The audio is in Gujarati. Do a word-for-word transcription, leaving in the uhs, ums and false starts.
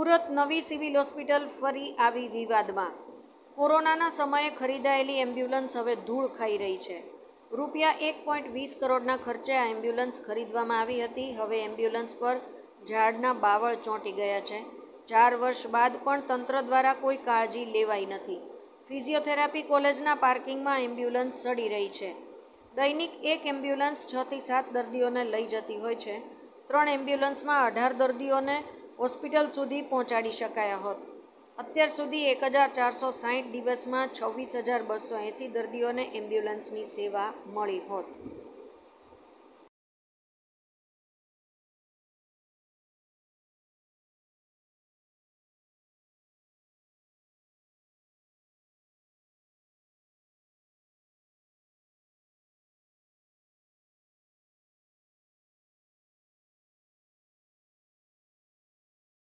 સુરત નવી સિવિલ હોસ્પિટલ ફરી આવી વિવાદમાં। કોરોનાના સમયે ખરીદાયેલી એમ્બ્યુલન્સ હવે ધૂળ ખાઈ રહી છે। રૂપિયા એક પોઈન્ટ વીસ કરોડના ખર્ચે આ એમ્બ્યુલન્સ ખરીદવામાં આવી હતી। હવે એમ્બ્યુલન્સ પર ઝાડના બાવળ ચોંટી ગયા છે। ચાર વર્ષ બાદ પણ તંત્ર દ્વારા કોઈ કાળજી લેવાઈ નથી। ફિઝિયોથેરાપી કોલેજના પાર્કિંગમાં એમ્બ્યુલન્સ સડી રહી છે। દૈનિક એક એમ્બ્યુલન્સ છ થી સાત દર્દીઓને લઈ જતી હોય છે। ત્રણ એમ્બ્યુલન્સમાં અઢાર દર્દીઓને હોસ્પિટલ સુધી પહોંચાડી શકાયા હોત। અત્યાર સુધી એક હજાર ચારસો સાઠ દિવસમાં છવ્વીસ હજાર બસો એંસી દર્દીઓને એમ્બ્યુલન્સની સેવા મળી હોત।